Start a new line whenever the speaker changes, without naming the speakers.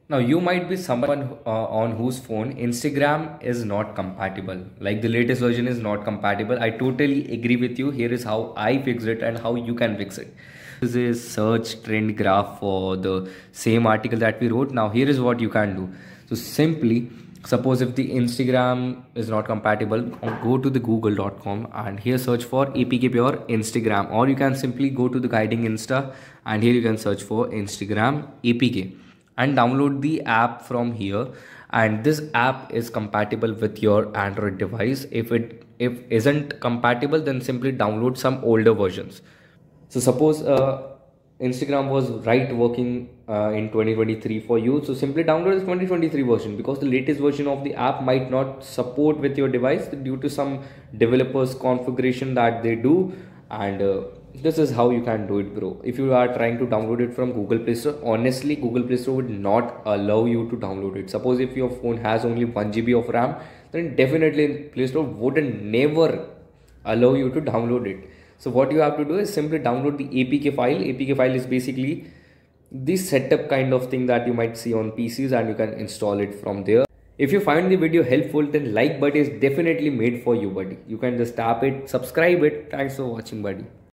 Now you might be someone on whose phone Instagram is not compatible. Like the latest version is not compatible. I totally agree with you. Here is how I fix it and how you can fix it. This is a search trend graph for the same article that we wrote. Now here is what you can do. So simply, suppose if the Instagram is not compatible, go to the google.com and here search for APK Pure Instagram, or you can simply go to the guiding Insta and here you can search for Instagram APK and download the app from here. And this app is compatible with your Android device. If isn't compatible, then simply download some older versions. So suppose Instagram was right working in 2023 for you, so simply download the 2023 version, because the latest version of the app might not support with your device due to some developers configuration that they do. And this is how you can do it, bro. If you are trying to download it from Google Play Store, honestly Google Play Store would not allow you to download it. Suppose if your phone has only 1 GB of RAM, then definitely Play Store wouldn't never allow you to download it. So what you have to do is simply download the APK file. APK file is basically the setup kind of thing that you might see on PCs, and you can install it from there. If you find the video helpful, then like button is definitely made for you, buddy. You can just tap it, subscribe it. Thanks for watching, buddy.